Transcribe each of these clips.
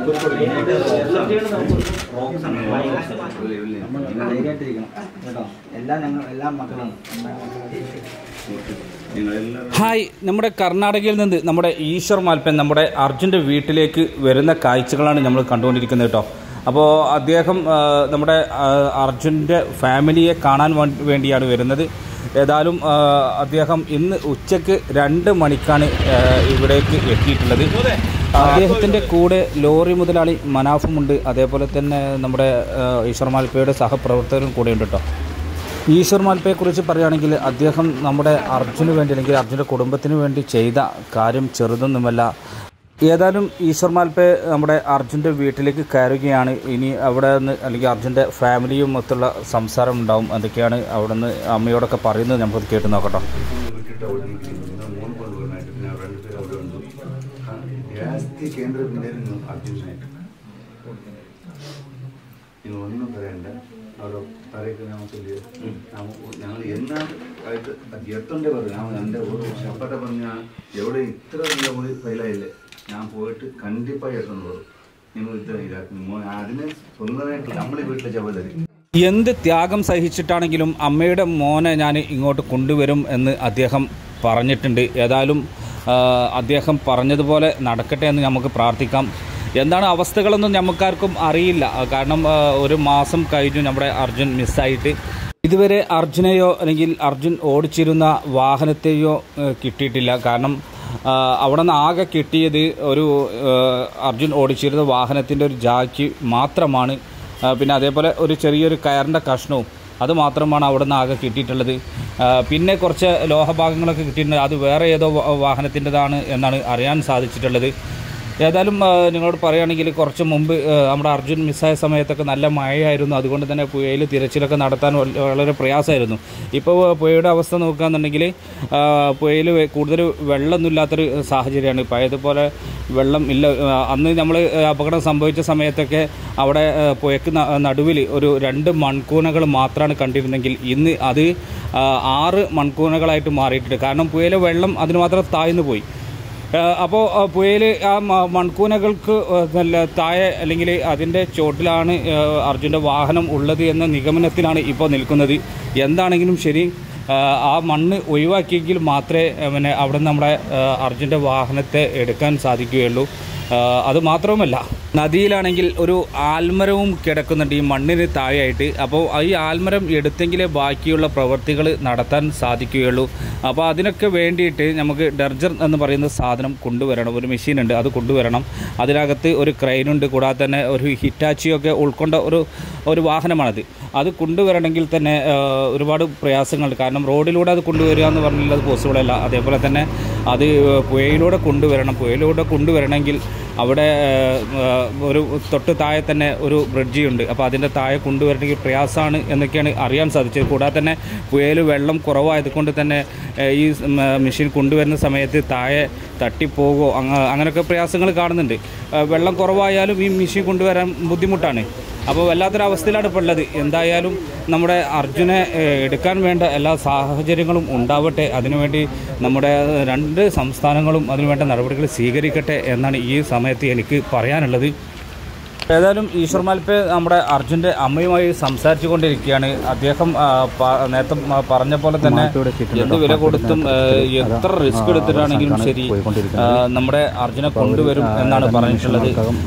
Hi, നമ്മുടെ കർണാടകയിൽ നിന്ന് നമ്മുടെ ഈശ്വർ മാൽപ്പൻ നമ്മുടെ അർജുൻ്റെ വീട്ടിലേക്ക് വരുന്ന കാഴ്ചകളാണ് നമ്മൾ കണ്ടുകൊണ്ടിരിക്കുന്നത് കേട്ടോ. അപ്പോൾ അദ്ദേഹം നമ്മുടെ അർജുൻ്റെ ഫാമിലിയെ കാണാൻ വേണ്ടിയാണ് വരുന്നത്. ഏതായാലും അദ്ദേഹം ഇന്ന് ഉച്ചയ്ക്ക് 2 മണിക്കാണ് ഇവിടേക്ക് എത്തിയിട്ടുള്ളത്. അദ്ദേഹത്തിൻ്റെ കൂടെ ലോറി മുതലാളി മനാഫുമുണ്ട്. അതേപോലെ തന്നെ നമ്മുടെ ഈശ്വർ മാൽപ്പയുടെ സഹപ്രവർത്തകരും കൂടെയുണ്ട് കേട്ടോ. ഈശ്വർ മാൽപ്പയെക്കുറിച്ച് പറയുകയാണെങ്കിൽ അദ്ദേഹം നമ്മുടെ അർജുന് വേണ്ടി അല്ലെങ്കിൽ അർജുൻ്റെ കുടുംബത്തിന് വേണ്ടി ചെയ്ത കാര്യം ചെറുതൊന്നുമല്ല. ഏതായാലും ഈശ്വർ മാൽപ്പെ നമ്മുടെ അർജുൻ്റെ വീട്ടിലേക്ക് കയറുകയാണ്. ഇനി അവിടെ നിന്ന് അല്ലെങ്കിൽ അർജുൻ്റെ ഫാമിലിയും മൊത്തമുള്ള സംസാരം ഉണ്ടാവും. എന്തൊക്കെയാണ് അവിടെ നിന്ന് അമ്മയോടൊക്കെ പറയുന്നത് നമുക്ക് കേട്ട് നോക്കട്ടോ. ഒന്നും പറയണ്ട, അവിടെ പറയൊക്കെ ഞാൻ ചൊല്ലിയ ഞങ്ങൾ എന്നാണ് എത്തണ്ടേ പറഞ്ഞു. ഞാൻ എൻ്റെ ഒരു ശപ്പട്ട പറഞ്ഞ എവിടെ ഇത്ര പോയി ഫെയിലായില്ലേ, ഞാൻ പോയിട്ട് കണ്ടിപ്പായി എത്തുന്നു പറയും. നിങ്ങൾ ഇത്ര ഇതാക്കുന്നു അതിന് സ്വന്തമായിട്ട് നമ്മളെ വീട്ടിലെ ജവാബാരി. എന്ത് ത്യാഗം സഹിച്ചിട്ടാണെങ്കിലും അമ്മയുടെ മോനെ ഞാൻ ഇങ്ങോട്ട് കൊണ്ടുവരും എന്ന് അദ്ദേഹം പറഞ്ഞിട്ടുണ്ട്. ഏതായാലും അദ്ദേഹം പറഞ്ഞതുപോലെ നടക്കട്ടെ എന്ന് നമുക്ക് പ്രാർത്ഥിക്കാം. എന്താണ് അവസ്ഥകളൊന്നും നമുക്കാർക്കും അറിയില്ല. കാരണം 1 മാസം കഴിഞ്ഞു നമ്മുടെ അർജുൻ മിസ്സായിട്ട്. ഇതുവരെ അർജുനെയോ അല്ലെങ്കിൽ അർജുൻ ഓടിച്ചിരുന്ന വാഹനത്തെയോ കിട്ടിയിട്ടില്ല. കാരണം അവിടെ നിന്ന് ആകെ കിട്ടിയത് ഒരു അർജുൻ ഓടിച്ചിരുന്ന വാഹനത്തിൻ്റെ ഒരു ജാക്കി മാത്രമാണ്. പിന്നെ അതേപോലെ ഒരു ചെറിയൊരു കയറിൻ്റെ കഷ്ണവും അത് മാത്രമാണ് അവിടെ നിന്ന് ആകെ കിട്ടിയിട്ടുള്ളത്. പിന്നെ കുറച്ച് ലോഹഭാഗങ്ങളൊക്കെ കിട്ടിയിട്ടുണ്ട്. അത് വേറെ ഏതോ വാഹനത്തിൻ്റെതാണ് എന്നാണ് അറിയാൻ സാധിച്ചിട്ടുള്ളത്. ഏതായാലും നിങ്ങളോട് പറയുകയാണെങ്കിൽ കുറച്ച് മുമ്പ് നമ്മുടെ അർജുൻ മിസ്സായ സമയത്തൊക്കെ നല്ല മഴയായിരുന്നു. അതുകൊണ്ട് തന്നെ പുഴയിൽ തിരച്ചിലൊക്കെ നടത്താൻ വളരെ പ്രയാസമായിരുന്നു. ഇപ്പോൾ പുഴയുടെ അവസ്ഥ നോക്കുകയാണെന്നുണ്ടെങ്കിൽ പുഴയിൽ കൂടുതൽ വെള്ളമൊന്നുമില്ലാത്തൊരു സാഹചര്യമാണ്. പഴയതുപോലെ വെള്ളം ഇല്ല. അന്ന് നമ്മൾ അപകടം സംഭവിച്ച സമയത്തൊക്കെ അവിടെ പുഴയ്ക്ക് നടുവിൽ ഒരു 2 മൺകൂനകൾ മാത്രമാണ് കണ്ടിരുന്നെങ്കിൽ ഇന്ന് അത് 6 മൺകൂനകളായിട്ട് മാറിയിട്ടുണ്ട്. കാരണം പുഴയിലെ വെള്ളം അതിന് മാത്രം താഴ്ന്നു പോയി. അപ്പോൾ പുഴയിൽ ആ മൺകൂനകൾക്ക് താഴെ അല്ലെങ്കിൽ അതിൻ്റെ ചോട്ടിലാണ് അർജുൻ്റെ വാഹനം ഉള്ളത് എന്ന നിഗമനത്തിലാണ് ഇപ്പോൾ നിൽക്കുന്നത്. എന്താണെങ്കിലും ശരി, ആ മണ്ണ് ഒഴിവാക്കിയെങ്കിൽ മാത്രമേ പിന്നെ അവിടെ നിന്ന് നമ്മുടെ അർജുൻ്റെ വാഹനത്തെ എടുക്കാൻ സാധിക്കുകയുള്ളൂ. അതുമാത്രവുമല്ല, നദിയിലാണെങ്കിൽ ഒരു ആൽമരവും കിടക്കുന്നുണ്ട് ഈ മണ്ണിന് താഴെയായിട്ട്. അപ്പോൾ ഈ ആൽമരം എടുത്തെങ്കിലേ ബാക്കിയുള്ള പ്രവൃത്തികൾ നടത്താൻ സാധിക്കുകയുള്ളൂ. അപ്പോൾ അതിനൊക്കെ വേണ്ടിയിട്ട് നമുക്ക് ഡർജർ എന്ന് പറയുന്ന സാധനം കൊണ്ടുവരണം. ഒരു മെഷീനുണ്ട്, അത് കൊണ്ടുവരണം. അതിനകത്ത് ഒരു ക്രെയിനുണ്ട്. കൂടാതെ തന്നെ ഒരു ഹിറ്റാച്ചിയൊക്കെ ഉൾക്കൊണ്ട ഒരു വാഹനമാണത്. അത് കൊണ്ടുവരണമെങ്കിൽ തന്നെ ഒരുപാട് പ്രയാസങ്ങളുണ്ട്. കാരണം റോഡിലൂടെ അത് കൊണ്ടുവരിക എന്ന് പറഞ്ഞാൽ അത് പോസിബിൾ അല്ല. അതേപോലെ തന്നെ അത് പുഴയിലൂടെ കൊണ്ടുവരണം. പുഴയിലൂടെ കൊണ്ടുവരണമെങ്കിൽ അവിടെ ഒരു തൊട്ട് താഴെ തന്നെ ഒരു ബ്രിഡ്ജ് ഉണ്ട്. അപ്പോൾ അതിൻ്റെ താഴെ കൊണ്ടുവരണമെങ്കിൽ പ്രയാസമാണ് എന്നൊക്കെയാണ് അറിയാൻ സാധിച്ചത്. കൂടാതെ തന്നെ പുഴയിൽ വെള്ളം കുറവായതുകൊണ്ട് തന്നെ ഈ മെഷീൻ കൊണ്ടുവരുന്ന സമയത്ത് താഴെ തട്ടിപ്പോകുമോ അങ്ങനെയൊക്കെ പ്രയാസങ്ങൾ കാണുന്നുണ്ട്. വെള്ളം കുറവായാലും ഈ മെഷീൻ കൊണ്ടുവരാൻ ബുദ്ധിമുട്ടാണ്. അപ്പോൾ വല്ലാത്തൊരവസ്ഥയിലാണ് ഇപ്പോൾ ഉള്ളത്. എന്തായാലും നമ്മുടെ അർജുനെ എടുക്കാൻ വേണ്ട എല്ലാ സാഹചര്യങ്ങളും ഉണ്ടാവട്ടെ. അതിനുവേണ്ടി നമ്മുടെ 2 സംസ്ഥാനങ്ങളും അതിനുവേണ്ട നടപടികൾ സ്വീകരിക്കട്ടെ എന്നാണ് ഈ സമയത്ത് എനിക്ക് പറയാനുള്ളത്. ഏതായാലും ഈശ്വർ മാൽപ്പെ നമ്മുടെ അർജുൻ്റെ അമ്മയുമായി സംസാരിച്ചു കൊണ്ടിരിക്കുകയാണ്. അദ്ദേഹം നേരത്തെ പറഞ്ഞ പോലെ തന്നെ എന്ത് വില കൊടുത്തും എത്ര റിസ്ക് എടുത്തിട്ടാണെങ്കിലും ശരി നമ്മുടെ അർജുനെ കൊണ്ടുവരും എന്നാണ് പറഞ്ഞിട്ടുള്ളത്.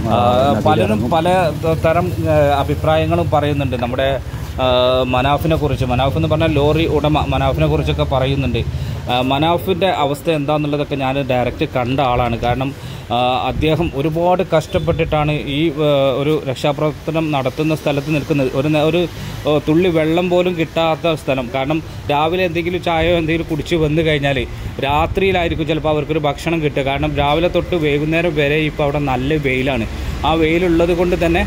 പലരും പല തരം അഭിപ്രായങ്ങളും പറയുന്നുണ്ട് നമ്മുടെ മനാഫിനെ കുറിച്ച്. മനാഫ് എന്ന് പറഞ്ഞാൽ ലോറി ഉടമ മനാഫിനെ കുറിച്ചൊക്കെ പറയുന്നുണ്ട്. മനാഫിൻ്റെ അവസ്ഥ എന്താണെന്നുള്ളതൊക്കെ ഞാൻ ഡയറക്റ്റ് കണ്ട ആളാണ്. കാരണം അദ്ദേഹം ഒരുപാട് കഷ്ടപ്പെട്ടിട്ടാണ് ഈ ഒരു രക്ഷാപ്രവർത്തനം നടത്തുന്ന സ്ഥലത്ത് നിൽക്കുന്നത്. ഒരു തുള്ളി വെള്ളം പോലും കിട്ടാത്ത സ്ഥലം. കാരണം രാവിലെ എന്തെങ്കിലും ചായയോ എന്തെങ്കിലും കുടിച്ച് വന്നു കഴിഞ്ഞാൽ രാത്രിയിലായിരിക്കും ചിലപ്പോൾ അവർക്കൊരു ഭക്ഷണം കിട്ടുക. കാരണം രാവിലെ തൊട്ട് വൈകുന്നേരം വരെ ഇപ്പോൾ അവിടെ നല്ല വെയിലാണ്. ആ വെയിലുള്ളത് കൊണ്ട് തന്നെ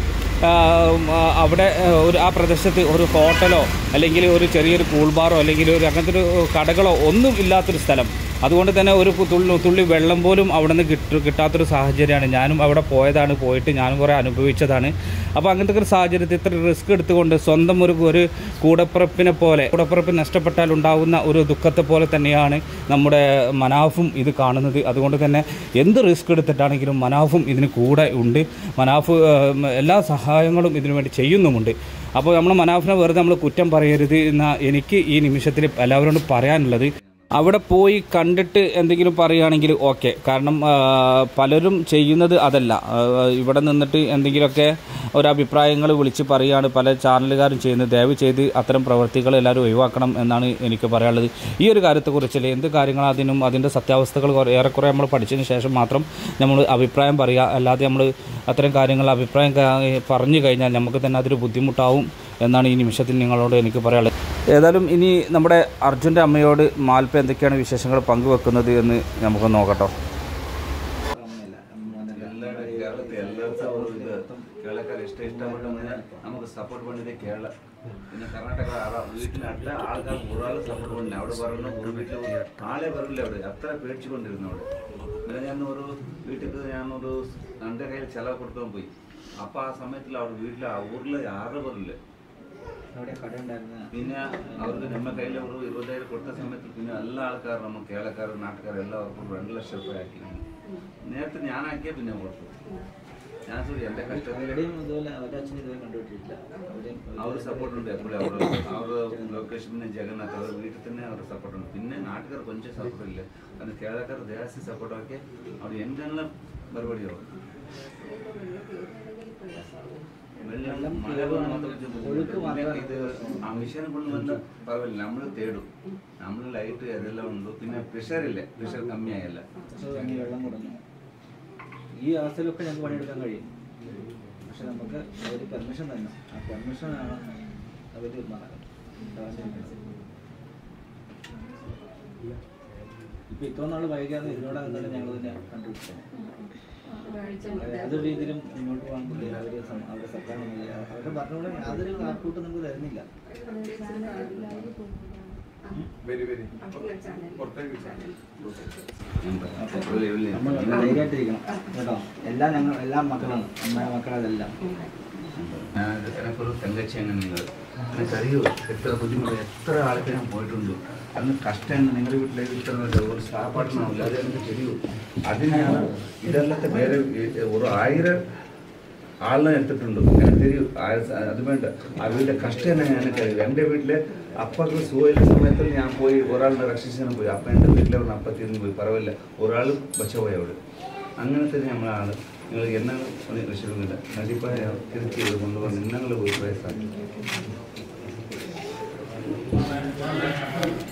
അവിടെ ആ പ്രദേശത്ത് ഒരു ഹോട്ടലോ അല്ലെങ്കിൽ ഒരു ചെറിയൊരു കൂൾ ബാറോ അല്ലെങ്കിൽ ഒരു അങ്ങനത്തെ ഒരു കടകളോ ഒന്നും ഇല്ലാത്തൊരു സ്ഥലം. അതുകൊണ്ട് തന്നെ ഒരു തുള്ളി വെള്ളം പോലും അവിടെ നിന്ന് കിട്ടാത്തൊരു സാഹചര്യമാണ്. ഞാനും അവിടെ പോയതാണ്, പോയിട്ട് ഞാനും കുറേ അനുഭവിച്ചതാണ്. അപ്പോൾ അങ്ങനത്തെ ഒരു സാഹചര്യത്തിൽ ഇത്ര റിസ്ക് എടുത്തുകൊണ്ട് സ്വന്തം ഒരു കൂടപ്പിറപ്പിനെ പോലെ, കൂടപ്പിറപ്പ് നഷ്ടപ്പെട്ടാൽ ഉണ്ടാകുന്ന ഒരു ദുഃഖത്തെ പോലെ തന്നെയാണ് നമ്മുടെ മനാഫും ഇത് കാണുന്നത്. അതുകൊണ്ട് തന്നെ എന്ത് റിസ്ക് എടുത്തിട്ടാണെങ്കിലും മനാഫും ഇതിന് കൂടെ ഉണ്ട്. മനാഫ് എല്ലാ സഹായങ്ങളും ഇതിനു വേണ്ടി ചെയ്യുന്നുമുണ്ട്. അപ്പോൾ നമ്മൾ മനാഫിനെ വെറുതെ നമ്മൾ കുറ്റം പറയരുത് എന്ന എനിക്ക് ഈ നിമിഷത്തിൽ എല്ലാവരോടും പറയാനുള്ളത്. അവിടെ പോയി കണ്ടിട്ട് എന്തെങ്കിലും പറയുകയാണെങ്കിൽ ഓക്കെ, കാരണം പലരും ചെയ്യുന്നത് അതല്ല. ഇവിടെ നിന്നിട്ട് എന്തെങ്കിലുമൊക്കെ ഒരഭിപ്രായങ്ങൾ വിളിച്ച് പറയുകയാണ് പല ചാനലുകാരും ചെയ്യുന്നത്. ദയവ് ചെയ്ത് അത്തരം പ്രവൃത്തികൾ എല്ലാവരും ഒഴിവാക്കണം എന്നാണ് എനിക്ക് പറയാനുള്ളത്. ഈ ഒരു കാര്യത്തെക്കുറിച്ചല്ലേ എന്ത് കാര്യങ്ങളും അതിൻ്റെ സത്യാവസ്ഥകൾ ഏറെക്കുറെ നമ്മൾ പഠിച്ചതിന് ശേഷം മാത്രം നമ്മൾ അഭിപ്രായം പറയുക. അല്ലാതെ നമ്മൾ അത്തരം കാര്യങ്ങൾ അഭിപ്രായം പറഞ്ഞു കഴിഞ്ഞാൽ നമുക്ക് തന്നെ അതൊരു ബുദ്ധിമുട്ടാവും എന്നാണ് ഈ നിമിഷത്തിൽ നിങ്ങളോട് എനിക്ക് പറയാനുള്ളത്. ഏതായാലും ഇനി നമ്മുടെ അർജുൻ്റെ അമ്മയോട് മാൽപ്പ എന്തൊക്കെയാണ് വിശേഷങ്ങൾ പങ്കുവെക്കുന്നത് എന്ന് നമുക്ക് നോക്കട്ടോ. കേരളക്കാർ ഇഷ്ടപ്പെട്ട നമുക്ക് സപ്പോർട്ട് പണിത് കേരള പിന്നെ കർണാടക വീട്ടിനടുത്ത ആൾക്കാർ ഒരാൾ സപ്പോർട്ട് പണില്ല. അവിടെ പറയുന്ന ഒരു വീട്ടിൽ ആളെ വരില്ല. അവിടെ അത്ര പേടിച്ചുകൊണ്ടിരുന്നു. അവിടെ ഞാൻ ഒരു വീട്ടിൽ ഞാനൊരു എൻ്റെ കയ്യിൽ ചിലവ് കൊടുക്കാൻ പോയി. അപ്പോൾ ആ സമയത്തിൽ അവിടെ വീട്ടിൽ ഊരിൽ ആറ് പേരില്ല. പിന്നെ അവർക്ക് നമ്മുടെ കയ്യിൽ ഒരു 20,000 കൊടുത്ത സമയത്ത് പിന്നെ എല്ലാ ആൾക്കാരും നമ്മൾ കേരളക്കാർ നാട്ടുകാർ എല്ലാവർക്കും 2 ലക്ഷം രൂപ ആക്കി. നേരത്തെ ഞാനാക്കിയ പിന്നെ കൊടുത്തു. ഞാൻ എൻ്റെ കഷ്ടത്തിൽ അവർ സപ്പോർട്ടുണ്ട് എപ്പോഴും. അവരുടെ ലൊക്കേഷൻ പിന്നെ ജഗന്നാഥ് അവർ വീട്ടിൽ തന്നെ അവരുടെ സപ്പോർട്ടുണ്ട്. പിന്നെ നാട്ടുകാർ കൊഞ്ചം സപ്പോർട്ടില്ല. കാരണം കേരളക്കാർ ജാസ്തി സപ്പോർട്ടാക്കി അവർ എന്തെല്ലാം പരിപാടിയാവും. ഇത് ആ മിഷനെ കൊണ്ടുവന്ന് പറവില്ല, നമ്മൾ തേടും. നമ്മൾ ലൈറ്റ് അതെല്ലാം ഉണ്ട്. പിന്നെ പ്രഷറില്ല, പ്രഷർ കമ്മിയായല്ല. വെള്ളം കുറഞ്ഞു. ഈ അവസ്ഥയിലൊക്കെ ഞങ്ങൾക്ക് പണിയെടുക്കാൻ കഴിയും. പക്ഷെ നമുക്ക് അവർ പെർമിഷൻ തന്നെ, ആ പെർമിഷനാണ് അവർ ഇപ്പം ഇത്ര നാൾ വൈകാതെ ഇതിനോട് തന്നെ ഞങ്ങൾ തന്നെ കണ്ടുപിടിച്ചത്. യാതൊരു രീതിയിലും മുന്നോട്ട് പോകാൻ പറ്റില്ല. അവരുടെ സർക്കാർ അവരുടെ ഭരണകൂടം യാതൊരു ആൾക്കൂട്ടും നമുക്ക് തരുന്നില്ല. നമ്മൾ ധൈര്യമായിട്ടിരിക്കണം കേട്ടോ. എല്ലാ മക്കളാണ് നമ്മുടെ മക്കളതെല്ലാം. എനക്കൊരു തങ്കച്ചി അങ്ങനെ നിങ്ങൾ എനിക്കറിയോ എത്ര ബുദ്ധിമുട്ട്, എത്ര ആൾക്ക് ഞാൻ പോയിട്ടുണ്ട്. അന്ന് കഷ്ടമാണ്. നിങ്ങളുടെ വീട്ടിലേക്ക് ഇത്ര ഒരു സാപ്പാട്ടിനാവില്ല, അത് എനിക്ക് தெரியும். അതിനാണ് ഇതെല്ലാത്തെ വേറെ ഒരു 1000 ആളിനെ എടുത്തിട്ടുണ്ട്. എനിക്ക് தெரியும். അത് വേണ്ട, ആ വീട്ടിലെ കഷ്ടം എനിക്കറിയും. എൻ്റെ വീട്ടിലെ അപ്പക്ക് സുഖമില്ല സമയത്ത് ഞാൻ പോയി ഒരാളുടെ രക്ഷിച്ചാൽ പോയി. അപ്പം എൻ്റെ വീട്ടിലെ ഒരു അപ്പത്തിന്ന് പോയി പറവില്ല, ഒരാൾ ബച്ചപോയി അവിടെ. അങ്ങനത്തെ നമ്മളാണ്. നിങ്ങൾ എന്നാണ് വിഷയമില്ല, നടിപ്പായ തിരുത്തി കൊണ്ടുവന്ന് നിങ്ങൾ പോയി പ്രയസാക്കി.